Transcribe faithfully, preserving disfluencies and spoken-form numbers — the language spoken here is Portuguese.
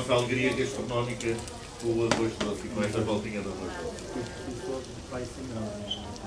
nossa alegria gastronómica com o arroz doce e com essa voltinha de arroz doce. Vai sem nada.